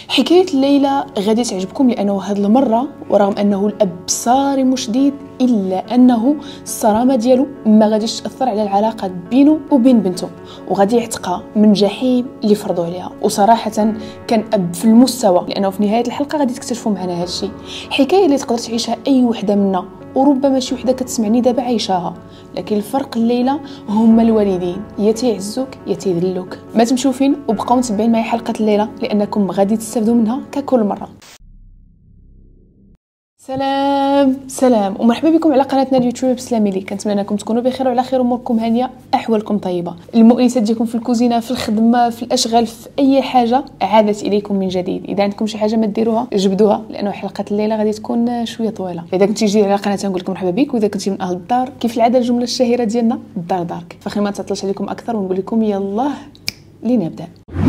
حكاية الليلة غادي تعجبكم لأنه هاد المرة ورغم أنه الأب صارم شديد إلا أنه الصرامة ديالو ما غاديش تأثر على العلاقة بينه وبين بنته، وغادي يعتقها من جحيم اللي فرضوا عليها. وصراحة كان أب في المستوى، لأنه في نهاية الحلقة غادي تكتشفوا معنا هادشي. حكاية اللي تقدر تعيشها أي وحدة منا، وربما شي وحده كتسمعني دابا عايشاها، لكن الفرق الليله هما الوالدين، يا تيعزوك يا تيذلوك. ما تمشيو فين وبقاو متبعين معايا حلقه الليله لانكم غادي تستافدوا منها ككل مره. سلام ومرحبا بكم على قناتنا اليوتيوب بسلامي لي. كنتمنى انكم تكونوا بخير وعلى خير، اموركم هانيه، احوالكم طيبه. المؤنسات ديالكم في الكوزينه، في الخدمه، في الاشغال، في اي حاجه عادت اليكم من جديد. اذا عندكم شي حاجه ما ديروها جبدوها، لانه حلقه الليله غادي تكون شويه طويله. اذا كنتي جديد على القناه نقول لكم مرحبا بك، واذا كنتي من اهل الدار كيف العاده الجمله الشهيره ديالنا الدار دارك. فخلينا ما نتعطلش عليكم اكثر ونقول لكم يلا لنبدا.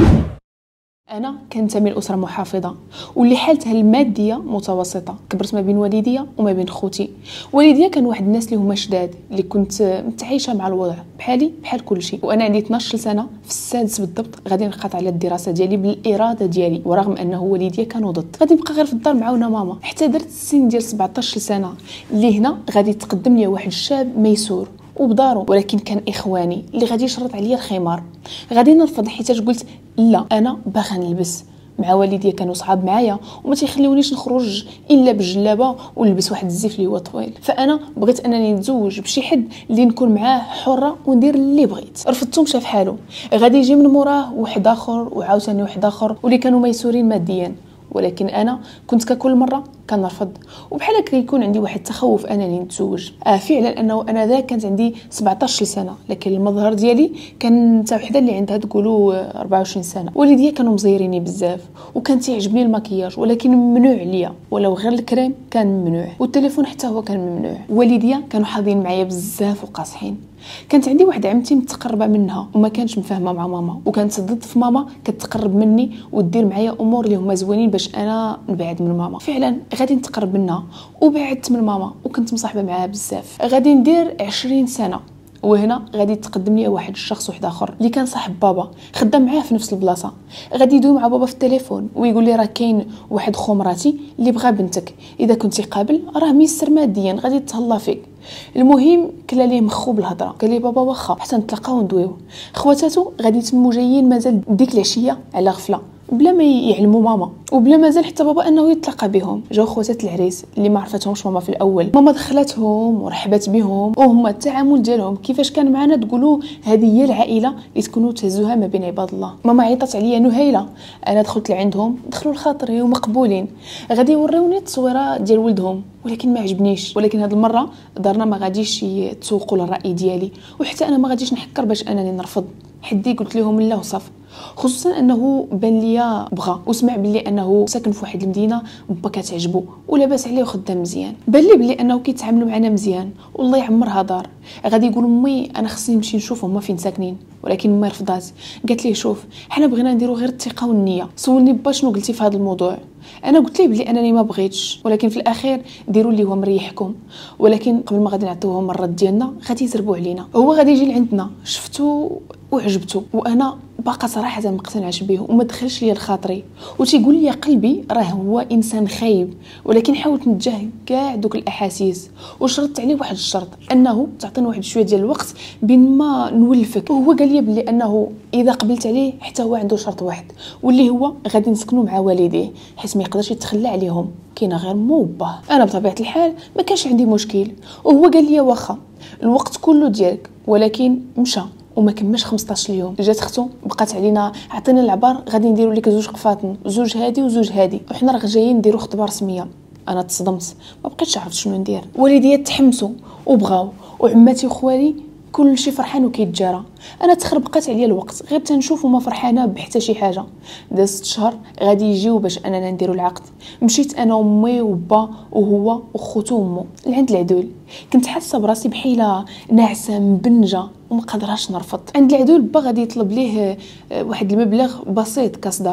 أنا كنتمي لأسرة محافظة واللي حالتها المادية متوسطة. كبرت ما بين والديا وما بين خوتي. والديا كان واحد الناس اللي هما شداد، اللي كنت متعايشة مع الوضع بحالي بحال كل شيء. وأنا عندي 12 سنة في السادس بالضبط غادي نقاطع على الدراسة ديالي بالإرادة ديالي، ورغم أنه والديا كانوا ضد. غادي نبقى غير في الدار معاونا ماما حتى درت السن ديال 17 سنة، اللي هنا غادي تقدم لي واحد الشاب ميسور وبدارو، ولكن كان اخواني اللي غادي يشرط عليا الخمار. غادي نرفض حيت قلت لا، انا باغا نلبس. مع والديا كانوا صحاب معايا وما تيخليونيش نخرج الا بجلابه ونلبس واحد الزيف اللي هو طويل. فانا بغيت انني نتزوج بشي حد اللي نكون معاه حره وندير اللي بغيت. رفضتو مشى فحالو. غادي يجي من موراه واحد اخر وعاوتاني واحد اخر واللي كانوا ميسورين ماديا، ولكن انا كنت ككل مره كنرفض. وبحال هكا يكون عندي واحد التخوف انني نتزوج. فعلا انه انا ذاك كانت عندي 17 سنه، لكن المظهر ديالي كان حتى وحده اللي عندها تقولوا 24 سنه. والديا كانوا مزيريني بزاف وكان تيعجبني المكياج، ولكن ممنوع عليا، ولو غير الكريم كان ممنوع، والتليفون حتى هو كان ممنوع. والديا كانوا حاضين معايا بزاف وقاصحين. كانت عندي واحده عمتي متقربه منها وما كانش مفاهمه مع ماما، وكانت ضد في ماما، كتقرب مني ودير معايا امور اللي هما زوينين باش انا نبعد من ماما. فعلا غادي نتقرب منها وبعدت من ماما وكنت مصاحبه معاها بزاف. غادي ندير 20 سنه وهنا غادي تقدم لي واحد الشخص واحد اخر اللي كان صاحب بابا، خدام معاه في نفس البلاصه. غادي يدوي مع بابا في التليفون ويقول لي راه كاين واحد خمراتي اللي بغى بنتك، اذا كنتي قابل راه ميسر ماديا غادي تهلا فيك. المهم كلا ليه مخو بالهضره، قال لي بابا واخا حتى نتلاقاو وندويو. خواتاتو غادي يتموا جايين مازال ديك العشيه على غفله بلا ما يعلموا ماما، وبلا مازال حتى بابا انه يتلاقى بهم. جاو خواتات العريس اللي ما عرفتهمش ماما في الاول. ماما دخلتهم ورحبت بهم، وهما التعامل ديالهم كيفاش كان معنا تقولوا هذه هي العائله اللي تكونوا تهزوها ما بين عباد الله. ماما عيطت عليا نهيله، انا دخلت لعندهم دخلوا لخاطري ومقبولين. غادي يوريوني التصويره ديال ولدهم ولكن ما عجبنيش. ولكن هذه المره دارنا ما غاديش يتسوقوا للراي ديالي، وحتى انا ما غاديش نحكر باش انني نرفض. حدي قلت لهم لا وصف، خصوصا انه بان ليا بغى وسمع بلي انه ساكن في واحد المدينه با كتعجبو ولاباس عليه وخدام مزيان. بان لي بلي انه كيتعاملوا معنا مزيان والله يعمرها دار. غادي يقول امي انا خصني نمشي نشوف هما فين ساكنين، ولكن امي رفضات. قالت لي شوف حنا بغينا نديرو غير الثقه والنيه. سولني با شنو قلتي في هذا الموضوع، انا قلت ليه بلي انني ما بغيتش، ولكن في الاخير ديروا اللي هو مريحكم. ولكن قبل ما غادي نعطيوهم الرد ديالنا غادي يزربوا علينا. هو غادي يجي لعندنا شفتو وعجبته، وانا باقا صراحه ما مقتنعش به وما دخلش ليا لخاطري، وتيقول لي قلبي راه هو انسان خايب. ولكن حاولت نتجاهل كاع دوك الاحاسيس وشرطت عليه واحد الشرط، انه تعطينا واحد شويه ديال الوقت بين ما نولفك. وهو قال لي بلي انه اذا قبلت عليه حتى هو عنده شرط واحد، واللي هو غادي نسكنوا مع والديه حيت ما يقدرش يتخلى عليهم، كاينه غير موبه. انا بطبيعه الحال ما كانش عندي مشكل، وهو قال لي واخا الوقت كله ديالك. ولكن مشى وما كملش 15 يوم. جات اختو بقات علينا عطينا العبار غادي نديروا لك زوج قفاطن، زوج هادي وزوج هادي، وحنا راه جايين نديروا خطبه رسميه. انا تصدمت ما بقيتش عرفت شنو ندير. والديا تحمسوا وبغاو، وعماتي وخوالي كل شيء فرحان وكيتجارى. انا تخربقات عليا الوقت غير تنشوف وما فرحانه بحتى شي حاجه. داز 6 شهور غادي يجيو باش اننا نديروا العقد. مشيت انا وامي وبا وهو وخوتو وامو لعند العدول. كنت حاسه براسي بحيله ناعسه مبنجه وما قادراش نرفض. عند العدول با غادي يطلب ليه واحد المبلغ بسيط كصداق،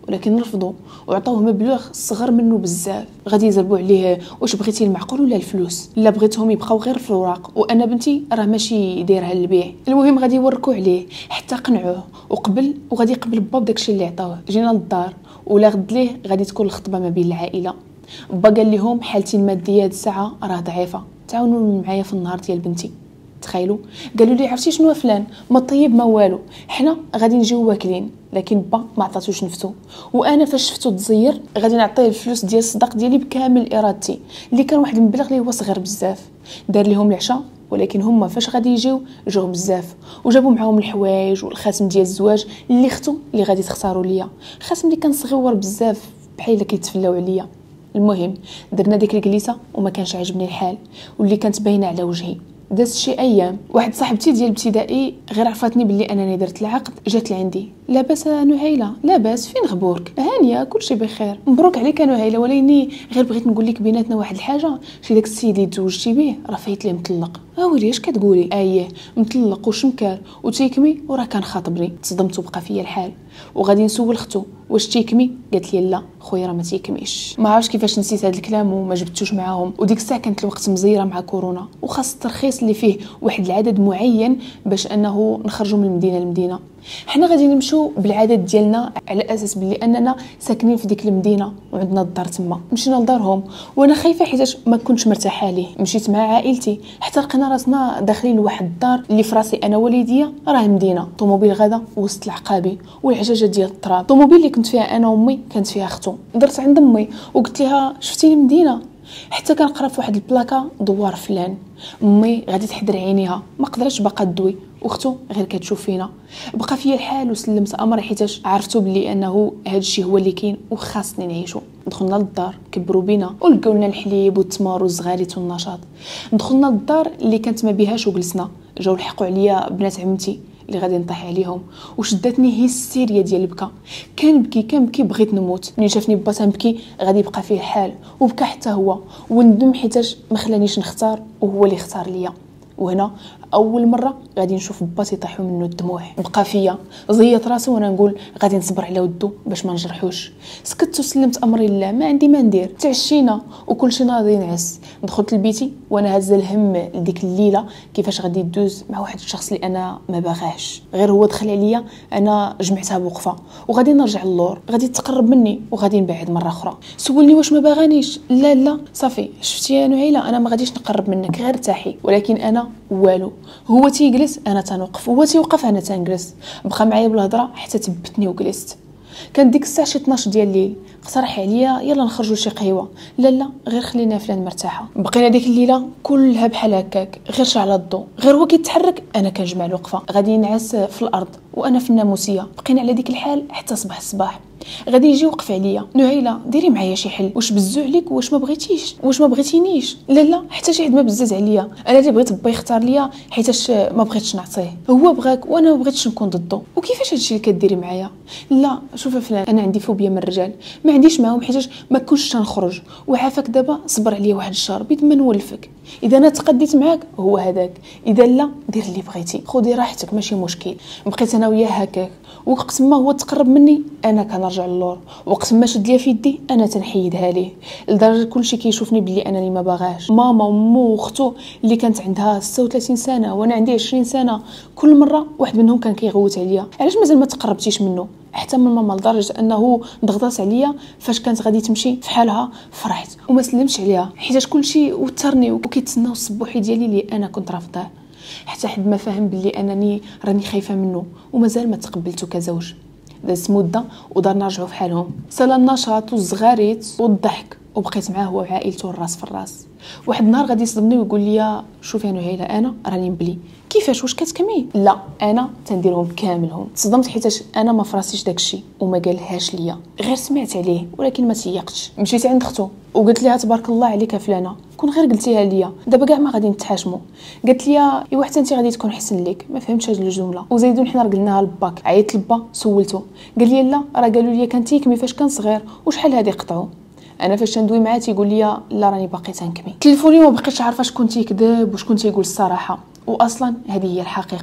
ولكن رفضوا وعطوه مبلغ صغر منه بزاف. غادي يزربوا عليه واش بغيتي المعقول ولا الفلوس، لا بغيتهم يبقاو غير في الوراق وانا بنتي راه ماشي دايرها للبيع. المهم غادي يوركوا عليه حتى قنعوه وقبل، وغادي يقبل با بداكشي اللي عطاوه. جينا للدار ولا غد ليه غادي تكون الخطبه ما بين العائله. با قال لهم حالتي الماديه هاد الساعه راه ضعيفه، تعاونوا معايا في النهار ديال بنتي. تخيلوا قالوا لي عرفتي شنو فلان ما طيب ما والو، حنا غادي نجيو واكلين. لكن با ما عطاتوش نفتو، وانا فاش شفتو تزير غادي نعطيه الفلوس ديال الصداق ديالي بكامل ارادتي اللي كان واحد المبلغ اللي هو صغير بزاف. دار لهم العشاء ولكن هما فاش غادي يجيو جاو بزاف وجابوا معاهم الحوايج والخاتم ديال الزواج اللي اختو اللي غادي تختاروا ليا، خاتم اللي كان صغيور بزاف بحال كيتفلاو عليا. المهم درنا ديك الجلسه وما كانش عاجبني الحال واللي كانت باينه على وجهي. دازت شي ايام واحد صاحبتي ديال الابتدائي غير عرفتني باللي انني درت العقد، جات لعندي لاباس نهيله؟ لاباس، فين غبورك؟ هانيه كلشي بخير، مبروك عليك نهيله، ولكن غير بغيت نقول لك بيناتنا واحد الحاجه، شي داك السيد اللي تزوجتي به راه فايت ليه مطلق. ويلي اش كتقولي؟ اييه مطلق وشمكار وتيكمي وراه كان خاطبني. تصدمت وبقى فيا الحال وغادي نسول اختو واش تيكمي، قالت لي لا خويا راه ما تيكميش. ما عرفتش كيفاش نسيت هذا الكلام وما جبتوش معاهم. وديك الساعه كانت الوقت مزيره مع كورونا وخاص الترخيص اللي فيه واحد العدد معين باش انه نخرجوا من المدينه لمدينه. حنا غادي نمشيو بالعدد ديالنا على اساس بلي اننا ساكنين في ديك المدينه وعندنا الدار تما. مشينا لدارهم وانا خايفه حيت ما كنتش مرتاحه ليه. مشيت مع عائلتي حتى لقينا راسنا داخلين لواحد الدار اللي في راسي انا والديا راه مدينه. طوموبيل غدا وسط العقابي والعجاجه ديال التراب. الطوموبيل اللي كنت فيها انا وامي كانت فيها اختو. درت عند امي وقلت لها شفتيني مدينه، حتى كنقرا في واحد البلاكا دوار فلان. امي غادي تحضر عينيها ما قدرتش باقا تدوي، واختو غير كتشوف فينا. بقى فيا الحال وسلمت امري حيتاش عرفتو بلي انه هذا الشيء هو اللي كاين وخاصني نعيشو. دخلنا للدار كبروا بينا ولقاو لنا الحليب والتمر والزغاليت والنشاط. دخلنا للدار اللي كانت ما بيهاش وجلسنا. جاو لحقوا عليا بنات عمتي اللي غادي نطيح عليهم وشدتني هيستيريا ديال البكا. كان بكي بغيت نموت. ملي شافني با تنبكي غادي يبقى فيه الحال وبكى حتى هو وندم حيتاش ما خلانيش نختار وهو اللي اختار ليا. وهنا اول مره غادي نشوف با تيطيحوا منه الدموع. بقى فيا زيت راسي وانا نقول غادي نصبر على ودو باش ما نجرحوش. سكت وسلمت امري لله، ما عندي ما ندير. تعشينا وكلشي ناضي نعس. دخلت لبيتي وانا هازه الهم لديك الليله كيفاش غادي ندوز مع واحد الشخص اللي انا ما باغاش. غير هو دخل عليا انا جمعتها بوقفه وغادي نرجع للور. غادي تقرب مني وغادي نبعد مره اخرى. سولني واش ما باغانيش. لا صافي شفتي يا نهيله انا ما غاديش نقرب منك غير ارتاحي. ولكن انا والو، هو تيجلس انا تنوقف، هو تيوقف انا تنجلس. بقى معايا بالهضره حتى تبتني وجلست. كان ديك الساعه شي 12 ديال الليل. اقترح عليا يلا نخرجوا لشي قهوه. لا غير خلينا فلان مرتاحه. بقينا ديك الليله كلها بحال هكاك غير شعل الضو. غير هو كيتحرك انا كنجمع الوقفه. غادي نعس في الارض وانا في الناموسيه. بقينا على ديك الحال حتى صباح الصباح. غادي يجي يوقف عليا نهيله ديري معايا شي حل، واش بزو عليك واش ما بغيتيش واش ما بغيتينيش؟ لا حتى شي حد ما بزز عليا. انا اللي بغيت با يختار ليا حيتاش ما بغيتش نعطيه. هو بغاك وانا ما بغيتش نكون ضده. وكيفاش هادشي اللي كديري معايا؟ لا شوف فلان انا عندي فوبيا من الرجال ما عنديش معاهم حيتاش ما كنتش تنخرج وعافاك. دابا صبر عليا واحد الشهر بيد ما نولفك. اذا انا تقديت معاك هو هذاك، اذا لا دير اللي بغيتي خذي راحتك ماشي مشكل. بقيت انا وياه هكاك. وقت ما هو تقرب مني انا كنرجع للور. وقت ما شد ليا في يدي انا تنحيدها ليه لدرجه كلشي كيشوفني بلي انني ما باغاش. ماما ومو واختو اللي كانت عندها 36 سنه وانا عندي 20 سنه كل مره واحد منهم كان كيغوت عليا علاش مازال ما تقربتيش منه. حتى من ماما لدرجه انه ضغطات عليا فاش كانت غادي تمشي في حالها. فرحت وما سلمتش عليها حيت كلشي وترني وكيتسناو الصبوحي ديالي اللي انا كنت رافضاه. حتى حد ما فهم بلي انني راني خايفه منه ومازال ما تقبلته كزوج. دازت مده ودارنا رجعوا في حالهم. سالا النشاط والزغاريت والضحك وبقيت معاه هو وعائلته الراس في الراس. واحد النهار غادي يصدمني ويقول لي شوفي يا نهيله انا راني مبلي. كيفاش واش كتكمي؟ لا انا تنديرهم كاملهم. تصدمت حيتاش انا ما فراسيش داكشي وما قالهاش ليا، غير سمعت عليه ولكن ما تيقتش. مشيت عند اختو وقلت لها تبارك الله عليك فلانه كون غير قلتيها ليا دابا كاع ما غادي نتحاشموا. قالت لي ايوا حتى انت غادي تكون حسن لك. ما فهمتش هاد الجمله وزيدون حنا قلناها لباك. عيطت لبا سولته قال لي لا راه قالوا لي كان تيكمي فاش كان صغير وشحال هادي قطعوا. انا فاش ندوي معاه تيقول لي لا راني باقي تنكمي. تليفوني ما بقيتش عارفه شكون تيكذب وشكون تيقول الصراحه واصلا هذه هي الحقيقه.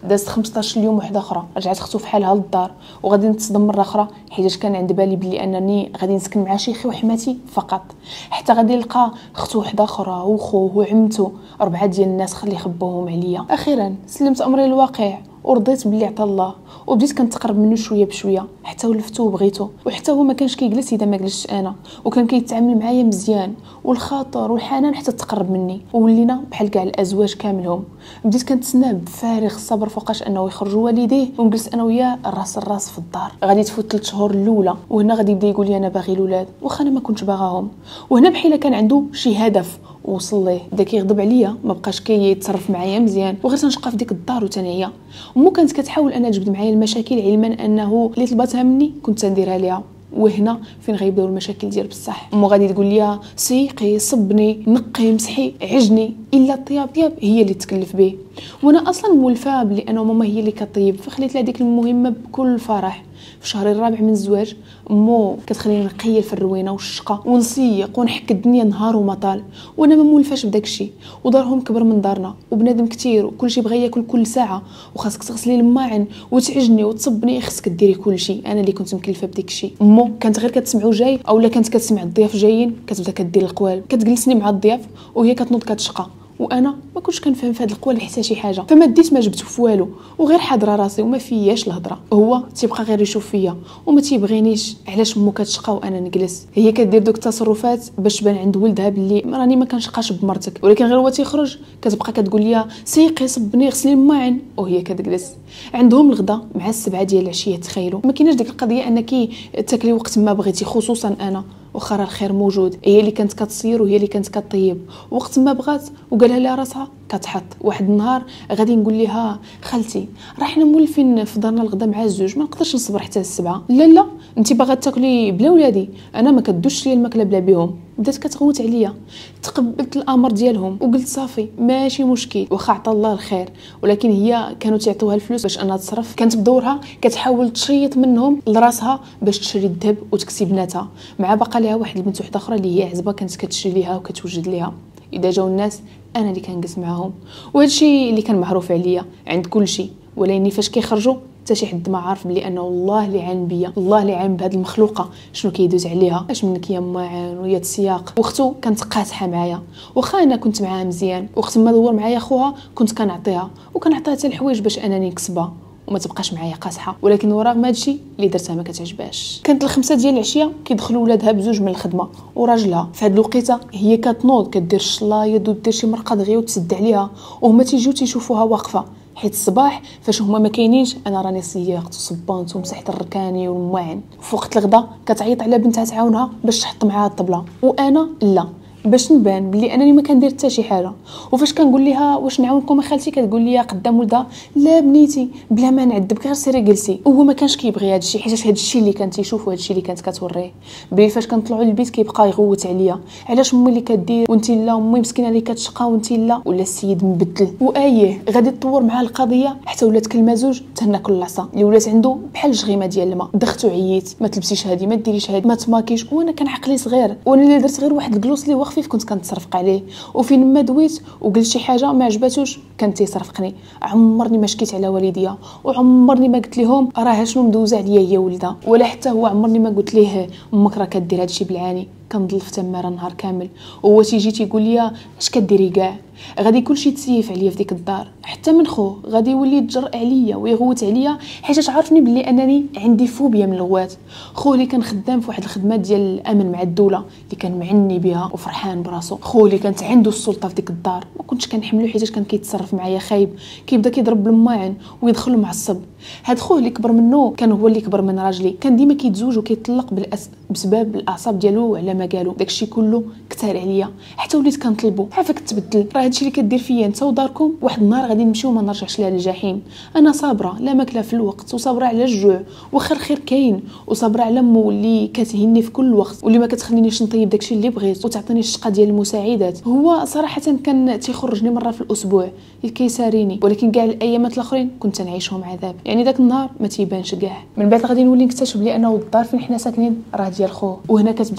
دازت 15 يوم وحده اخرى، رجعت اختو فحالها للدار وغادي نتصدم مره اخرى حيت كان عند بالي بلي انني غادي نسكن مع شيخي وحماتي فقط، حتى غادي نلقى اختو وحده اخرى وخوه وعمته، 4 ديال الناس خلي يخبوهم عليا. اخيرا سلمت امري للواقع ورضيت باللي عطا الله، وبديت كنتقرب منه شويه بشويه حتى ولفتو وبغيتو، وحتى هو ما كانش كيجلس اذا ما جلستش انا، وكان كيتعامل معايا مزيان والخاطر والحنان حتى تقرب مني، وولينا بحال كاع الازواج كاملهم. بديت كنتسناه بفارغ الصبر فوقاش انه يخرجوا والديه ونجلس انا وياه راس الراس في الدار. غادي تفوت 3 شهور الاولى وهنا غادي يبدا يقول لي انا باغي الاولاد، واخا انا ما كنتش باغاهم، وهنا بحال كان عنده شي هدف وصل ليه، بدا كيغضب عليا، ما بقاش كيتصرف معايا مزيان، وغير تنشقى في ديك الدار وتنعيا. امو كانت كتحاول انها تجبد معايا المشاكل، علما انه اللي طلباتها مني كنت تنديرها ليها، وهنا فين غيبداو المشاكل ديال بصح. امو غادي تقول لي سيقي صبني نقي مسحي عجني، الا الطياب هي اللي تكلف به، وانا اصلا مولفه بلي انا ماما هي اللي كطيب، فخليت لها ديك المهمه بكل فرح. في الشهر الرابع من الزواج امو كتخليني نقيل في الروينه والشقه ونسيق ونحك الدنيا نهار وما طال، وانا ما مولفاش بداك الشيء. ودارهم كبر من دارنا وبنادم كثير وكلشي بغى ياكل كل ساعه، وخاصك تغسلي الماعن وتعجني وتصبني، خاصك ديري كل شيء، انا اللي كنت مكلفه بديك الشيء. امو كانت غير كتسمعو جاي اولا كانت كتسمع الضياف جايين كتبدا كدير القوالب، كتجلسني مع الضياف وهي كتنوض كتشقى، وانا ما كنتش كنفهم في هاد القوالب حتى شي حاجه، فما ديت ما جبت في والو، وغير حاضره راسي وما فياش الهضره. هو تيبقى غير يشوف فيا وما تيبغينيش، علاش امو كتشقى وانا نجلس؟ هي كدير دوك التصرفات باش تبان عند ولدها باللي راني ما كنشقاش بمرتك، ولكن غير هو تيخرج كتبقى كتقول لي سيقي صبني غسلي الماعن، وهي كتجلس. عندهم الغدا مع 7 ديال العشيه، تخيلوا ما كايناش ديك القضيه انك تاكلي وقت ما بغيتي، خصوصا انا واخا الخير موجود، هي اللي كانت كتصير وهي اللي كانت كطيب وقت ما بغات وقالها لها راسها كتحط. واحد النهار غادي نقول لها خالتي راه حنا مولفين في دارنا الغدا مع الزوج، ما نقدرش نصبر حتى السبعه. لا انت باغا تاكلي بلا ولادي، انا ما كدوش ليا الماكله بلا بهم. بدات كتغوت عليا، تقبلت الامر ديالهم وقلت صافي ماشي مشكل، واخا عطا الله الخير، ولكن هي كانوا تعطوها الفلوس باش انها تصرف، كانت بدورها كتحاول تشيط منهم لراسها باش تشري الذهب وتكسي بناتها، مع باقا ليها واحد البنت وحده اخرى اللي هي عزبه كانت كتشري ليها وكتوجد ليها. اذا جاو الناس انا اللي كنجلس معاهم، وهذا الشيء اللي كان معروف عليا عند كل شيء، ولكن فاش كيخرجوا حتى شي حد ما عارف بلي انه الله اللي عان بيا، الله اللي عان بهاد المخلوقه شنو كيدوز عليها، اش منك يا ماعن ويا السياق. واختو كانت قاصحه معايا، واخا انا كنت معاها مزيان، وقت ما دور معايا خوها كنت كنعطيها وكنعطيها حتى الحوايج باش انني نكسبها وما تبقاش معايا قاصحه، ولكن ورغم هادشي اللي درتها ما كتعجبهاش. كانت 5 ديال العشيه كيدخلوا ولادها بزوج من الخدمه وراجلها، في هاد الوقيته هي كتنوض كدير الشلايض ودير شي مرقه دغيا وتسد عليها، وهما تيجيو تيشوفوها واقفه، حيت الصباح فاش هما ما كاينينش انا راني صيغت وصبنت ومسحت الركاني والمواعن. في وقت الغدا كتعيط على بنتها تعاونها باش تحط معاها الطبله، وانا لا، باش نبان بلي انني ما كندير حتى شي حاجه. وفاش كنقول لها واش نعاونكم خالتي كتقول لي قدام ولدها لا بنيتي بلا ما نعذبك غير سيري جلسي. وهو ما كانش كيبغي هذا الشيء، حيت هذا الشيء اللي كان تيشوف وهذا الشيء اللي كانت كتوريه بلي فاش كنطلعوا للبيت كيبقى يغوت عليا، علاش امي اللي كدير وانت لا، امي مسكينه اللي كتشقى وانت لا، ولا السيد مبدل. وايه غادي تطور معاه القضيه حتى ولات كلمه زوج تناكل العصا اللي ولات عنده بحال الجغيمه ديال الماء. دختو عييت، ما تلبسيش هادي ما ديريش هادي ما تماكيش، وانا كان عقلي صغير، وانا اللي درت غير واحد الكلوس اللي هو خفيف كنت كنتصرف عليه، وفين ما دويت وقلت شي حاجه ما عجباتوش كان تيصرفقني. عمرني ما شكيت على والديا، وعمرني ما قلت لهم راه شنو مدوزه عليا هي ولدها، ولا حتى هو عمرني ما قلت ليه امك راه كدير هادشي بالعاني. كنضل في تماره نهار كامل، وهو تيجي تيقول لي اش كديري كاع. غادي كلشي تسيف عليا في ديك الدار، حتى من خوه غادي يولي يتجرأ عليا ويغوت عليا، حيت عارفني بلي انني عندي فوبيا من الغوات. خوه اللي كان خدام في واحد الخدمه ديال الامن مع الدوله اللي كان معني بها وفرحان براسو، خوه اللي كانت عنده السلطه في ديك الدار، ما كنتش كنحملو حيت كان كيتصرف معايا خايب، كيبدا كيضرب بالماعن ويدخل معصب. هاد خوه اللي كبر منه كان هو اللي كبر من راجلي، كان ديما كيتزوج وكيطلق بسبب الاعصاب ديالو على ما قالوا. داكشي كله كثر عليا حتى وليت كنطلبو عافاك تبدل، راه هادشي اللي كدير فيا انت وداركم، واحد النهار غادي نمشيو وما نرجعش لها للجحيم. انا صابره لا ماكله في الوقت، وصابره على الجوع واخا الخير كاين، وصابره على مو اللي كتهني في كل وقت واللي ما كتخلينيش نطيب داكشي اللي بغيت وتعطيني الشقه ديال المساعدات. هو صراحه كان تيخرجني مره في الاسبوع كيساريني، ولكن كاع الايامات الاخرين كنت نعيشهم عذاب. يعني داك النهار ما تيبانش كاع. من بعد غادي نولي نكتشف بلي انه الدار فين حنا ساكنين راه ديال خوه، وهنا كتبدا كتقول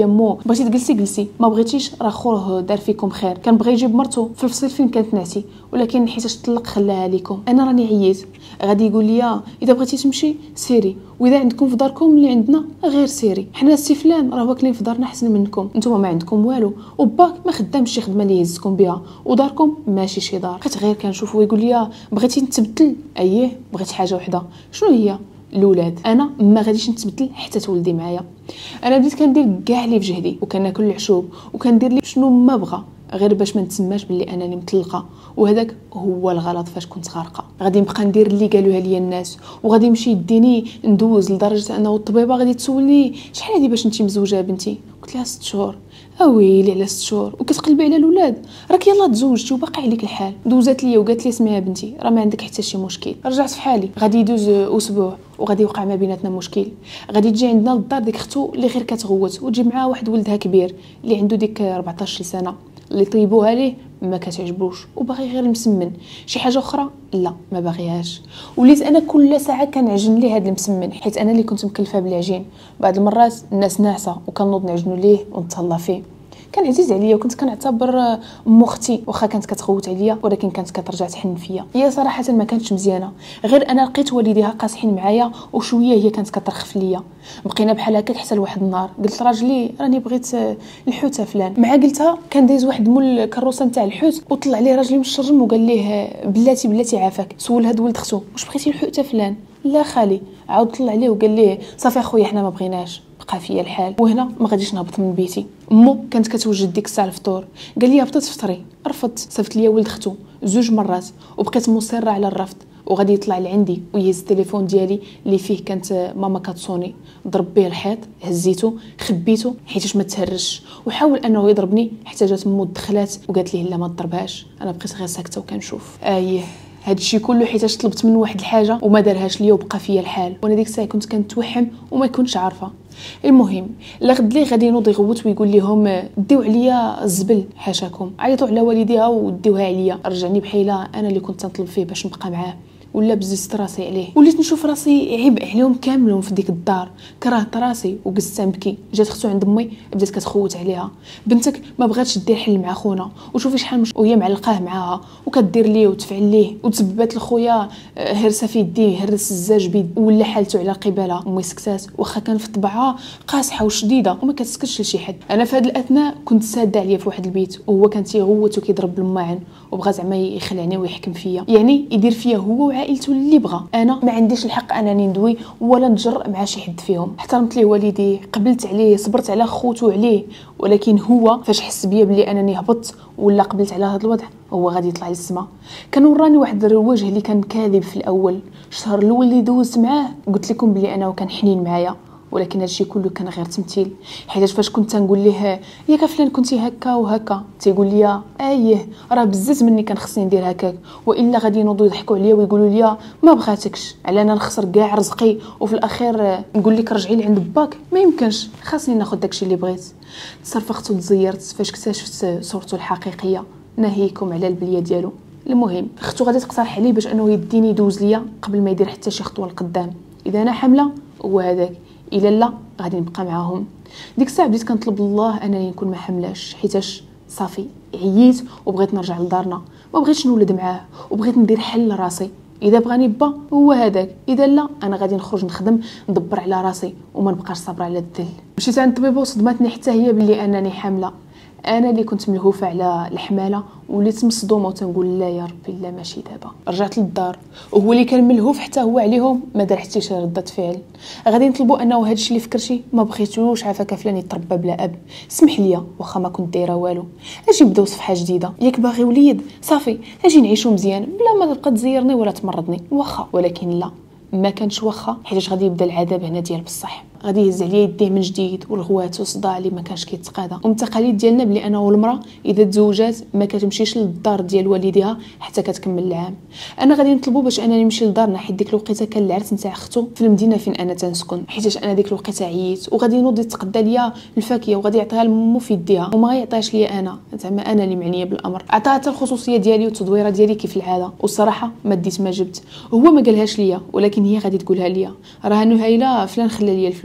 لي مو بغيتي تجلسي ما بغيتيش راه خوه دار فيكم خير، كان بغى يجيب مرته في الفصل فين كانت نعتي ولكن حيتاش طلق خلاها لكم. انا راني عييت. غادي يقول لي اذا بغيتي تمشي سيري، واذا عندكم في داركم اللي عندنا غير سيري، حنا السي فلان راه واكلين في دارنا احسن منكم، نتوما ما عندكم والو، وباك ما خدامش شي خدمه اللي يهزكم بها، وداركم ماشي شي دار. بقيت غير كنشوف ويقول لي بغيتي نتبدل. اييه بغيت حاجه وحده. شنو هي؟ الاولاد. انا ما غاديش نتبدل حتى تولدي معايا. انا بديت كندير كاع اللي في جهدي وكناكل العشوب وكندير لي شنو ما بغى غير باش ما نتسماش باللي انني مطلقه، وهذاك هو الغلط. فاش كنت غارقه غادي نبقى ندير اللي قالوها لي الناس، وغادي نمشي يديني ندوز لدرجه انه الطبيبه غادي تسولني شحال هادي باش انتي مزوجه بنتي؟ قلت لها 6 شهور. اويلي على 6 شهور وكتقلبي على الاولاد؟ راك يلا تزوجتي وباقي عليك الحال. دوزات لي وقالت لي اسمعي بنتي راه ما عندك حتى شي مشكل. رجعت في حالي. غادي يدوز اسبوع وغادي يوقع ما بيناتنا مشكل. غادي تجي عندنا للدار ديك اختو اللي غير كتغوت وتجيب معاها واحد ولدها كبير اللي عنده ديك 14 سنه، اللي طيبوها ليه ما كتعجبوش وباغي غير المسمن. شي حاجه اخرى لا ما باغيهاش. وليت انا كل ساعه كنعجن ليه هذا المسمن حيت انا اللي كنت مكلفه بالعجين. بعض المرات الناس ناعسه وكنوض نعجنو ليه ونتهلا فيه. كان عزيز عليا وكنت كنعتبر ام اختي، واخا كانت كتغوت عليا ولكن كانت كترجع تحن فيا. هي صراحه ما كانتش مزيانه، غير انا لقيت والديها قاصحين معايا وشويه هي كانت كترخف ليا. بقينا بحال هكاك حتى لواحد النهار قلت راجلي راني بغيت الحوت فلان. مع قلتها كان دايز واحد مول الكروسه نتاع الحوت وطلع ليه راجلي من الشرجم وقال ليه بلاتي عافاك. سول هاد ولد اختو واش بغيتي الحوت فلان؟ لا خالي. عاود طلع ليه وقال ليه صافي اخويا حنا ما بغيناش. بقى فيا الحال وهنا ما غاديش نهبط من بيتي. امو كانت كتوجد ديك الساعه الفطور، قال لي هبطت تفطري. رفضت. صيفط لي ولد اختو 2 مرات وبقيت مصره على الرفض. وغادي يطلع لعندي ويهز التليفون ديالي اللي فيه كانت ماما كتصوني. ضرب به الحيط، هزيته خبيته حيتاش ما تهرش، وحاول انه يضربني حتى جات مو دخلات وقالت لي لا ما تضربهاش. انا بقيت غير ساكته وكنشوف. هادشي كله حيتاش طلبت منه واحد الحاجه وما دارهاش ليا وبقى فيا الحال. وانا ديك الساعه كنت كنتوهم وما كنتش عارفه. المهم لغد لي غادي ينوض يغوت ويقول لهم ديو عليا الزبل حاشاكم. عيطوا على والديها وديوها عليا. رجعني بحيله انا اللي كنت نطلب فيه باش نبقى معاه، ولا بززت راسي عليه. وليت نشوف راسي عيب عليهم كاملهم في ديك الدار. كرهت راسي وقزت نبكي. جات اختو عند امي بدات كتخوت عليها. بنتك ما بغاتش دير حل مع خونا وشوفي شحال وهي معلقاه معاها وكدير ليه وتفعل ليه وتسببات لخويا هرسه في يديه، هرس الزاج بيد ولا حالته على قباله. امي سكتات واخا كان في طبعها قاصحه وشديده وما كتسكتش لشي حد. انا في هذا الاثناء كنت ساده عليا في واحد البيت وهو كان تيغوت وكيضرب بالماعن وبغى زعما يخلعني ويحكم فيا، يعني يدير فيا هو وعائلته اللي بغى. انا ما عنديش الحق انني ندوي ولا نتجرأ مع شي حد فيهم. احترمت ليه والديه، قبلت عليه، صبرت على خوتو عليه، ولكن هو فاش حس بيا بلي انني هبطت ولا قبلت على هذا الوضع هو غادي يطلع للسما. كان وراني واحد الوجه اللي كان كاذب في الاول. الشهر الاول اللي دوزت معاه قلت لكم بلي انا وكان حنين معايا، ولكن هادشي كله كان غير تمثيل. حيت فاش كنت نقول ليه ياك فلان كنتي هكا وهكا تيقول لي اييه راه بزز مني كان خصني ندير هكاك، والا غادي ينوضوا يضحكوا عليا ويقولوا لي ما بغاتكش على انا نخسر كاع رزقي وفي الاخير نقول لك رجعي لعند باك. ما يمكنش، خاصني ناخذ داكشي اللي بغيت. تصرفقت وتزيرت فاش اكتشفت صورته الحقيقيه، ناهيكم على البليه ديالو. المهم اختو غادي تقترح عليه باش انه يديني يدوز ليا قبل ما يدير حتى شي خطوه لقدام. اذا انا حامله هو هذاك، الا لا غادي نبقى معاهم. ديك الساعه بديت كنطلب الله انني نكون ما حملاش حيتاش صافي عييت وبغيت نرجع لدارنا. ما بغيتش نولد معاه وبغيت ندير حل لراسي. اذا بغاني با هو هذاك، اذا لا انا غادي نخرج نخدم ندبر على راسي وما نبقاش صابره على الذل. مشيت عند الطبيبه وصدمتني حتى هي باللي انني حامله. انا اللي كنت ملهوفه على الحماله وليت مصدومه وتنقول لا يا ربي لا ماشي دابا. رجعت للدار وهو اللي كان ملهوف حتى هو عليهم ما دار حتى شي رده فعل. غادي نطلبوا انه هادشي اللي فكرتي ما بغيتوش عافاك فلان يتربى بلا اب. سمح لي واخا ما كنت دايره والو، اجي نبداو صفحه جديده. ياك باغي وليد صافي اجي نعيشو مزيان بلا ما تبقى تزيرني ولا تمرضني واخا. ولكن لا ما كانش واخا حيت غادي يبدا العذاب هنا ديال بصح. غادي يهز عليا يديه من جديد والغوات والصداع اللي ما كانش كيتقاضى. والتقاليد ديالنا بلي انا والمراه اذا تزوجات ما كتمشيش للدار ديال والديها حتى كتكمل العام. انا غادي نطلبوا باش انا نمشي لدارنا حيت ديك الوقيته كان العرس نتاع اختو في المدينه فين انا تنسكن، حيتاش انا ديك الوقيته عييت. وغادي ينوض يتقدى ليا الفاكهه وغادي يعطيها لمو في يديها وما غيعطيهاش ليا انا، زعما انا اللي معنيه بالامر. عطاها حتى الخصوصيه ديالي والتدويره ديالي كيف العاده. والصراحه ما ديت ما جبت. هو ما قالهاش ليا ولكن هي غادي تقولها ليا. راه نهيله فلان خلى ليا الفلوس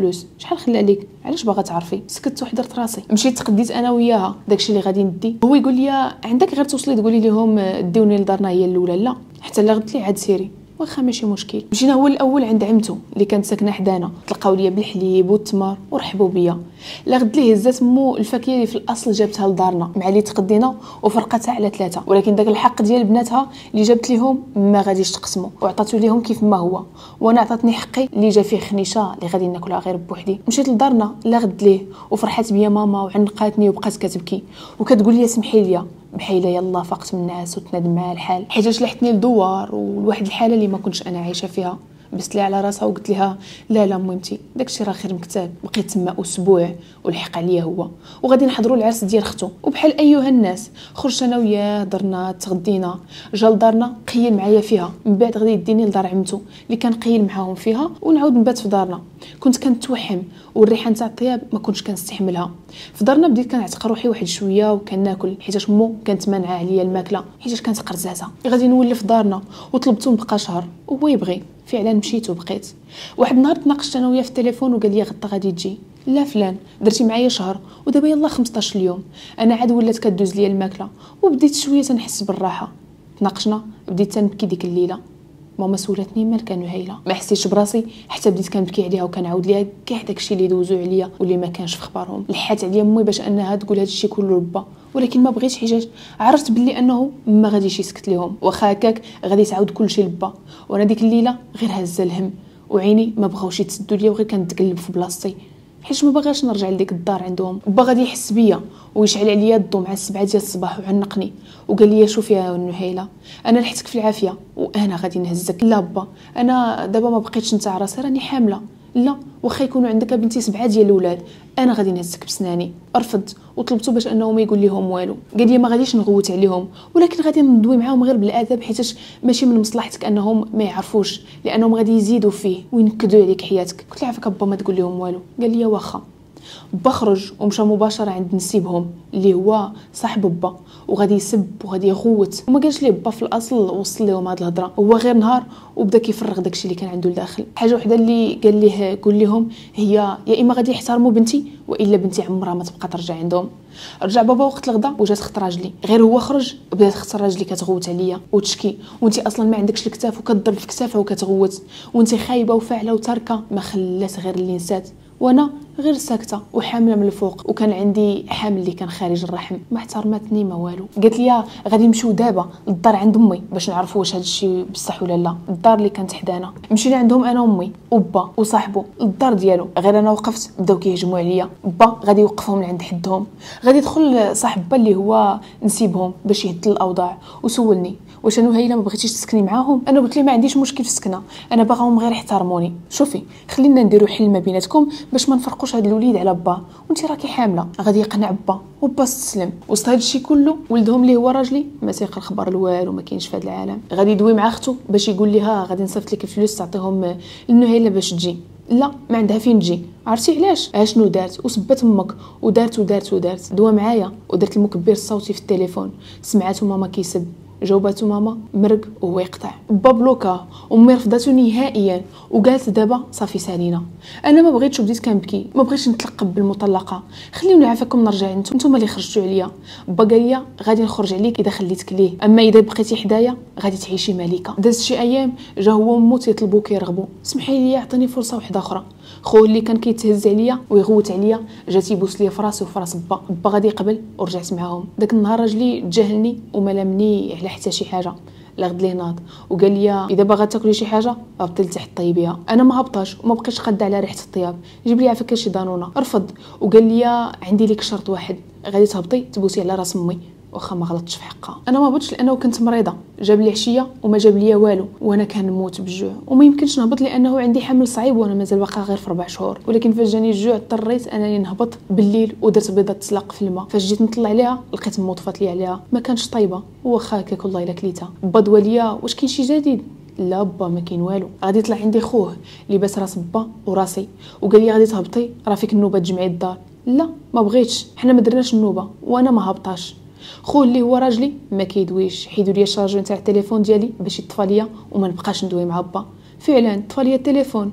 فلوس. شحال خلى لك؟ علاش باغا تعرفي؟ سكت وحضرت راسي. مشيت تقديت انا وياها داكشي اللي غادي ندي. هو يقول لي عندك غير توصلي تقولي لهم ديوني لدارنا هي الاولى. لا حتى لا قلت لي عاد سيري واخا ماشي مشكل. مشينا هو الاول عند عمتو اللي كانت ساكنه حدانا، تلقاو ليا بالحليب والتمر ورحبوا بيا. لا غد ليه هزات مو الفاكهه اللي في الاصل جابتها لدارنا مع اللي تقدينا وفرقتها على 3، ولكن داك الحق ديال بناتها اللي جابت ليهم ما غاديش تقسموا وعطاتو ليهم كيف ما هو، وانا عطاتني حقي اللي جا فيه خنيشه اللي غادي ناكلها غير بوحدي. مشيت لدارنا لا غد ليه وفرحات بيا ماما وعنقاتني وبقات كتبكي وكتقول لي سمحي لي بحيله يلا فقت من الناس وتنادم مع الحال، حيت لحتني لدوار ولواحد الحاله اللي ما كنتش انا عايشه فيها. بست لي على راسها وقلت لها لا لا مهمتي داكشي راه خير مكتاب. بقيت تما اسبوع والحق عليا هو، وغادي نحضروا العرس ديال اختو، وبحال ايها الناس خرجت انا وياه درنا تغدينا، جا لدارنا قيل معايا فيها، من بعد غادي يديني لدار عمتو اللي كان قيل معاهم فيها ونعاود نبات في دارنا. كنت كنتوحم والريحه نتاع الطياب ما كنتش كنستحملها. في دارنا بديت كنعتق روحي واحد شويه وكناكل حيت مو كانت مانعه عليا الماكله حيت كانت قرزازه. غادي نولف دارنا وطلبتو نبقى شهر وهو يبغي. فعلا مشيت وبقيت. واحد النهار تناقشت انا وياه في التليفون وقال لي غدا غادي تجي. لا فلان درتي معايا شهر ودابا يلا 15 اليوم انا عاد ولات كدوز ليا الماكله وبديت شويه تنحس بالراحه. تناقشنا بديت تنبكي ديك الليله. ماما سولتني مال كانوا هايله، ما حسيتش براسي حتى بديت كنبكي عليها وكنعاود ليها كاع داكشي اللي دوزو عليا واللي ما كانش في خبارهم. لحات عليا امي باش انها تقول هادشي كله لبا، ولكن ما بغيتش حيت عرفت باللي انه ما غاديش يسكت ليهم، واخا هكاك غادي تعاود كلشي لبا. وانا ديك الليله غير هزه الهم وعيني ما بغاوش يتسدوا ليا وغير كنتقلب في بلاصتي حيت ما باغاش نرجع لديك الدار عندهم. با غادي يحس بيا ويشعل عليا الضو مع 7 ديال الصباح وعنقني وقال لي شوفي يا نهيله انا لحتك في العافيه وانا غادي نهزك. لا با انا دابا ما بقيتش نتاع راسي راني حامله. لا واخا يكونوا عندك بنتي 7 ديال الاولاد انا غادي نهزك بسناني. رفضت وطلبته باش انه ما يقول لهم والو. قال لي ما غاديش نغوت عليهم ولكن غادي ندوي معاهم غير بالادب حيت ماشي من مصلحتك انهم ما يعرفوش لانهم غادي يزيدوا فيه وينكدوا عليك حياتك. قلت له عافاك با ما تقول لهم والو. قال لي واخا. با خرج ومشى مباشره عند نسيبهم اللي هو صاحب با وغادي يسب وغادي يغوت وما قالش ليه با في الاصل وصل لهم هاد الهضره. هو غير نهار وبدا كيفرغ داكشي اللي كان عنده لداخل. حاجه وحده اللي قال ليه قول لهم هي يا اما غادي يحترموا بنتي والا بنتي عمرها ما تبقى ترجع عندهم. رجع بابا وقت الغدا وجات خط راجلي. غير هو خرج بدات خط راجلي كتغوت عليا وتشكي وانت اصلا ما عندكش الكتاف وكتضرب في كتافها وكتغوت وانت خايبه وفاعله وتاركه. ما خلات غير اللي نسات وانا غير ساكته وحامله من الفوق وكان عندي حامل اللي كان خارج الرحم. ما احترمتني ما والو. قالت لي غادي نمشيو دابا للدار عند امي باش نعرفوا واش هذا الشيء بصح ولا لا. الدار اللي كانت حدانا مشينا عندهم انا وامي وبا وصاحبه للدار ديالو. غير انا وقفت بداو كيهجموا عليا. با غادي يوقفهم لعند حدهم. غادي يدخل صاحب با اللي هو نسيبهم باش يهدل الاوضاع وسولني واش انا هايله ما بغيتيش تسكني معاهم. انا قلت ليه ما عنديش مشكل في السكنه انا باغاهم غير يحترموني. شوفي خلينا نديروا حل ما بيناتكم باش ما نفرقوش هاد الوليد على با وانت راكي حامله. غادي يقنع با وبا استسلم. وسط هاد الشيء كله ولدهم اللي هو راجلي ما تيقرا خبر الوالو ما كاينش في هاد العالم. غادي يدوي مع اختو باش يقول لها غادي نصيفط لك الفلوس تعطيهم للنهيله باش تجي. لا ما عندها فين تجي. عرفتي علاش؟ شنو دارت؟ وسبت امك ودارت دوا معايا ودرت المكبر الصوتي في التليفون. سمعته ماما كيسب جاوباتو ماما مرق وهو يقطع. با بلوكا امي رفضاتو نهائيا وقالت دابا صافي سالينا. انا ما بغيتش وبديت كنبكي ما بغيتش نتلقب بالمطلقه. خليوني عافاكم نرجع نتوما اللي خرجتوا عليا. با قال لي غادي نخرج عليك اذا خليتك ليه اما اذا بقيتي حدايا غادي تعيشي ملكه. دازت شي ايام جا هو ومو تيطلبوا كيرغبوا. سمحي لي عطيني فرصه واحده اخرى. خو اللي كان كيتهز عليا ويغوت عليا جاتي يبوس لي فراسي وفراس با. با غادي يقبل ورجعت معاهم. داك النهار راجلي تجاهلني وما لامني على حتى شي حاجه. لا غد ليه ناض وقال لي اذا باغا تاكلي شي حاجه هبطي لتحت طيبيها. انا ما هبطاش وما بقيتش قاده على ريحه الطياب. جيب لي عافاك شي دانونه. رفض وقال لي عندي لك شرط واحد غادي تهبطي تبوسي على راس امي واخا ما غلطتش في حقها. انا ما هبطش لانه كنت مريضه. جاب لي عشيه وما جاب لي والو وانا كنموت بالجوع وما يمكنش نهبط لانه عندي حمل صعيب وانا مازال باقا غير في 4 شهور. ولكن فاش جاني الجوع اضطريت انني نهبط بالليل ودرت بيضه تسلق في الماء. فاش جيت نطلع عليها لقيت مو طفات لي عليها ما كانش طيبه واخا هكاك والله الا كليتها. با دواليا واش كاين شي جديد؟ لا با ما كاين والو. غادي يطلع عندي خوه لباس راس با وراسي وقال لي غادي تهبطي راه فيك النوبه تجمعي الدار. لا ما بغيتش حنا ما درناش النوبه وانا ما هبطاش. خو اللي هو راجلي ما كيدويش حيدوا لي الشارجور نتاع التليفون ديالي باش يطفى ليا وما نبقاش ندوي مع با. فعلا طفى ليا التليفون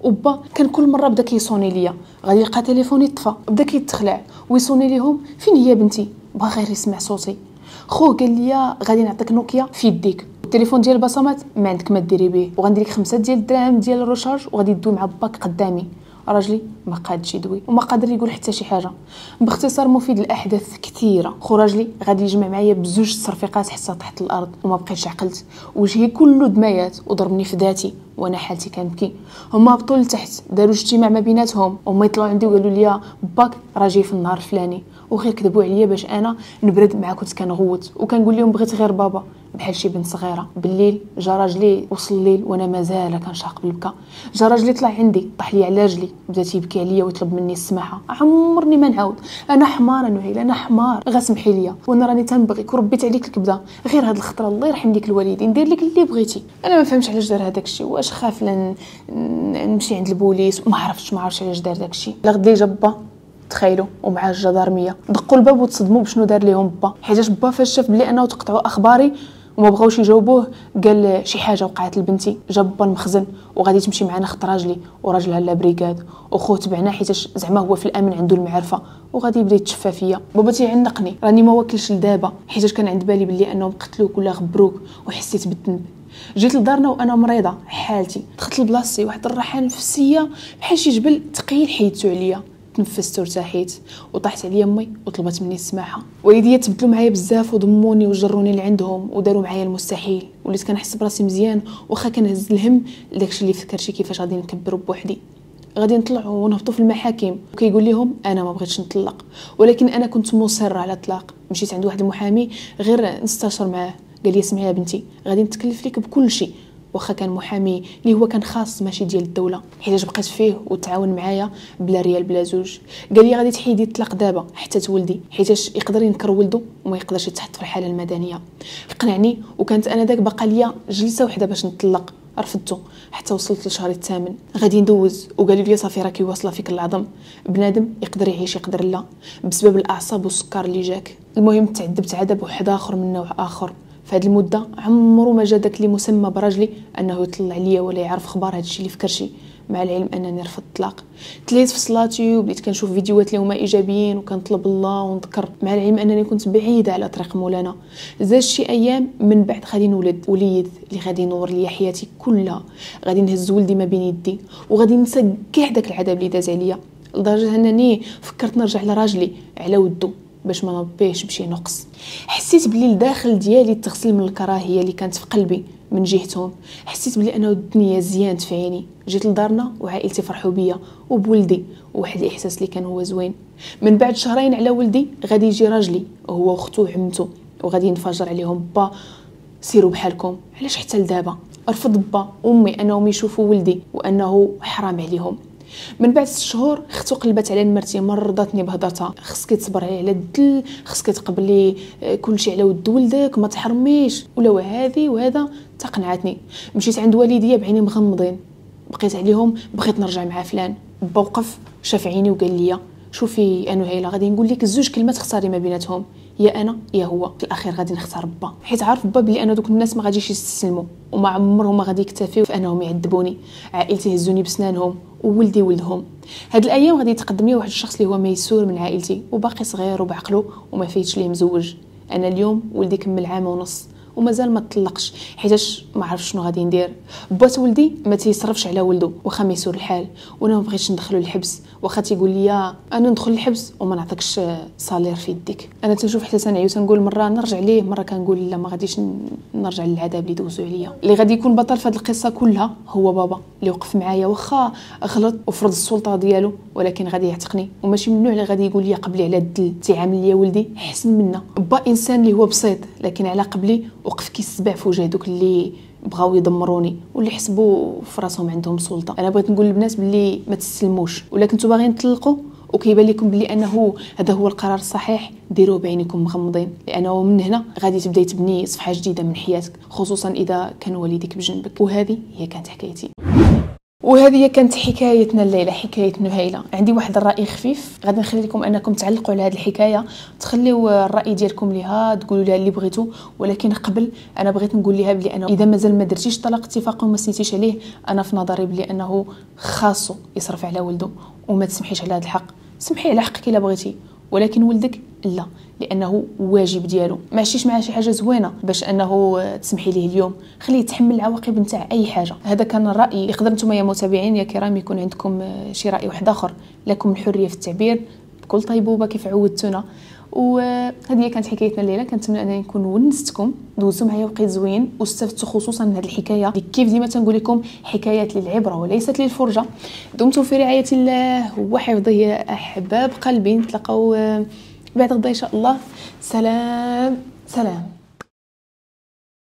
وبا كان كل مره بدا كيصوني ليا، غادي يلقى تليفوني طفى، بدا كيتخلع ويصوني ليهم، فين هي بنتي؟ بغا غير يسمع صوتي. خوه قال لي غادي نعطيك نوكيا في يديك، التليفون ديال البصمات ما عندك ما ديري به، وغندير لك 5 ديال الدراهم ديال الرشارج وغادي تدوي مع باك قدامي. راجلي ما قادش يدوي وما قادر يقول حتى شي حاجه. باختصار مفيد الاحداث كثيره. خو راجلي غادي يجمع معايا بزوج تصرفيقات حتى تحت الارض وما بقيتش عقلت، وجهي كله دمايات وضربني في ذاتي وانا حالتي كنبكي. هما هبطوا لتحت داروا اجتماع ما بيناتهم، هما يطلعوا عندي وقالوا لي باك راه جاي في النهار الفلاني، وغير كذبوا عليا باش انا نبرد معاه. كنت كنغوت وكنقول لهم بغيت غير بابا بحال شي بنت صغيره. بالليل جا راجلي وصل الليل وانا مازال كنشاق بالبكا. جا راجلي طلع عندي طاح لي على رجلي بدا تيبكي عليا ويطلب مني السماحه. عمرني ما نعاود، انا حمار نويل، انا حمار، غسمحي لي وانا راني تنبغيك وربيت عليك الكبده، غير هاد الخطره الله يرحم ليك الوالدين ندير لك اللي بغيتي. انا ما فهمتش علاش دار هذاك الشيء، واش خاف نمشي عند البوليس، ما عرفتش علاش دار داك الشيء. لا غد لي جبا تخيلوا ومع الجدارميه دقوا الباب وتصدموا بشنو دار ليهم با، حيت با فاش شاف بلي انه تقطعوا اخباري وما بغاوش يجاوبوه قال شي حاجه وقعت لبنتي. جاب با المخزن وغادي تمشي معنا خط راجلي وراجلها لا بريكاد، وخوه تبعنا حيت زعما هو في الامن عنده المعرفه وغادي يبدا يتشفى فيا. بابا تيعنقني راني ما واكلش لدابا حيت كان عند بالي بلي انهم قتلوك ولا غبروك وحسيت بالذنب. جيت لدارنا وانا مريضه حالتي، دخلت لبلاصتي واحد الراحه نفسيه بحال شي جبل ثقيل حيدتو عليا، تنفست وارتاحيت وطاحت عليا امي وطلبت مني السماحه. والديا تبدلوا معايا بزاف وضموني وجروني لعندهم وداروا معايا المستحيل. وليت كنحس براسي مزيان واخا كنهز الهم داكشي اللي فكرتي كيفاش غادي نكبر بوحدي. غادي نطلعوا ونهبطوا في المحاكم وكيقول لهم انا ما بغيتش نطلق، ولكن انا كنت مصره على الطلاق. مشيت عند واحد المحامي غير نستشر معاه، قال لي اسمعي يا بنتي غادي نتكلف لك بكل شيء، واخا كان محامي اللي هو كان خاص ماشي ديال الدوله، حيت بقيت فيه وتعاون معايا بلا ريال بلا زوج. قال لي غادي تحيدي الطلاق دابا حتى تولدي، حيت يقدر ينكر ولده وما يقدرش يتحط في الحاله المدنيه. قنعني وكانت انا داك باقا ليا جلسه وحده باش نطلق، رفضته حتى وصلت للشهر الثامن. غادي ندوز وقالوا لي صافي راكي واصله فيك العظم، بنادم يقدر يعيش يقدر لا بسبب الاعصاب والسكر اللي جاك. المهم تعذبت عذاب واحد اخر من نوع اخر. في هذه المده عمرو ما جا داك اللي مسمى براجلي انه يطلع عليا ولا يعرف اخبار هادشي اللي فكرشي، مع العلم انني رفضت الطلاق. تليت في صلاتي وبديت كنشوف فيديوهات اللي هما ايجابيين وكنطلب الله ونذكر، مع العلم انني كنت بعيده على طريق مولانا. زاد شي ايام من بعد غادي نولد وليد اللي غادي ينور ليا حياتي كلها. غادي نهز ولدي ما بين يدي وغادي ننسى كاع داك العذاب اللي داز عليا، لدرجه انني فكرت نرجع لراجلي على ودو باش ما نربيش بشي نقص. حسيت بلي الداخل ديالي التغسل من الكراهيه اللي كانت في قلبي من جهتهم. حسيت بلي انه الدنيا زيانت في عيني. جيت لدارنا وعائلتي فرحوا بيا وبولدي، وواحد الاحساس اللي كان هو زوين. من بعد شهرين على ولدي غادي يجي راجلي هو واختو وعمته وغادي ينفجر عليهم با سيروا بحالكم. علاش حتى لدابا؟ رفض با امي انهم يشوفوا ولدي وانه حرام عليهم. من بعد 6 شهور اختو قلبت على مرتي مرضتني بهضرتها، خصك تصبري على الدل، خصك تقبلي كلشي على ود ولدك، ما تحرميش ولا هذه وهذا. تقنعتني. مشيت عند والديا بعيني مغمضين، بقيت عليهم بغيت نرجع مع فلان. با وقف شاف عيني وقال لي شوفي انا هيلا غادي نقول لك 2 كلمات اختاري ما بيناتهم، يا انا يا هو. في الاخير غادي نختار با، حيت عارف با بلي انا دوك الناس ما غاديش يستسلموا وما عمرهم ما غادي يكتفيو في انهم يعذبوني. عائلتي هزوني بسنانهم وولدي ولدهم. هاد الايام غادي يتقدم لي واحد الشخص اللي هو ميسور من عائلتي وباقي صغير وبعقله وما فايتش ليه مزوج. انا اليوم ولدي كمل 1.5 عام ومازال ما طلقش حيتاش ما عرفش شنو غادي ندير. بات ولدي ما تيصرفش على ولده واخا ميسور الحال، وانا ما بغيتش ندخلو الحبس واخا تيقول لي انا ندخل الحبس وما نعطيكش صالير في يديك. انا تنشوف حتى تنعيو تنقول مره نرجع ليه، مره كنقول لا ما غاديش نرجع للعذاب اللي دوزو عليا. اللي غادي يكون بطل في هذه القصه كلها هو بابا اللي وقف معايا واخا غلط وفرض السلطه ديالو، ولكن غادي يعتقني وماشي من النوع اللي غادي يقول لي قبلي على الدل. تيعامل ليا ولدي احسن منا. با انسان اللي هو بسيط لكن على قبلي وقف كيسبع في وجه دوك اللي بغاو يدمروني واللي حسبوا في راسهم عندهم سلطه. انا بغيت نقول للبنات باللي ما تستسلموش، ولا كنتو باغيين تطلقوا وكيبان لكم بلي انه هذا هو القرار الصحيح ديروه بعينكم مغمضين، لانه من هنا غادي تبداي تبني صفحه جديده من حياتك، خصوصا اذا كان والديك بجنبك. وهذه هي كانت حكايتي. وهذه كانت حكايتنا الليله، حكايه نهيله. عندي واحد الراي خفيف، غادي نخلي لكم انكم تعلقوا على هذه الحكايه، تخليو الراي ديالكم ليها، تقولوا لها اللي بغيتوا. ولكن قبل انا بغيت نقول لها بلي انا اذا مازال ما درتيش طلاق اتفاقي وما سنيتيش عليه، انا في نظري بلي انه خاصو يصرف على ولده، وما تسمحيش على هذا الحق. سمحي على حقك الا بغيتي، ولكن ولدك لا، لانه واجب ديالو. ما عشتيش معاه شي حاجه زوينه باش انه تسمحي ليه اليوم، خليه يتحمل العواقب نتاع اي حاجه. هذا كان الراي. يقدر نتوما يا متابعين يا كرام يكون عندكم شي راي واحد اخر، لكم الحريه في التعبير بكل طيبوبه كيف عودتونا. وهذه كانت حكايتنا الليله. كنتمنى انني نكون ونستكم، دوزوا معايا وقت زوين واستفدتوا خصوصا من هذه الحكايه اللي كيف ديما تنقول لكم حكايات للعبره وليست للفرجه. دمتم في رعايه الله وحفظه يا احباب قلبي. نتلاقاو بعد غدا ان شاء الله. سلام سلام.